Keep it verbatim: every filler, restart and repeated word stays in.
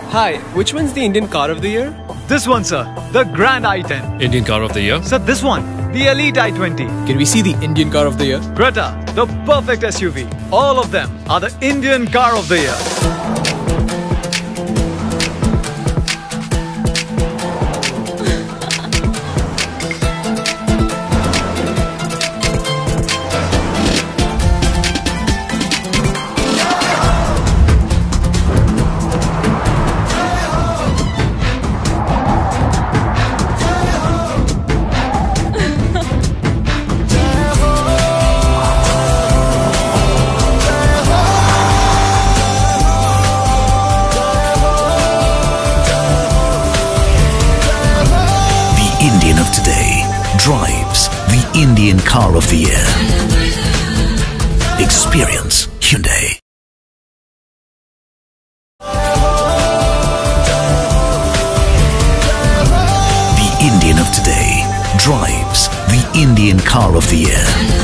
Hi, which one's the Indian car of the year? This one, sir. The Grand I ten. Indian car of the year? Sir, this one. The Elite I twenty. Can we see the Indian car of the year? Creta, the perfect S U V. All of them are the Indian car of the year. Indian of today drives the Indian car of the year. Experience Hyundai. The Indian of today drives the Indian car of the year.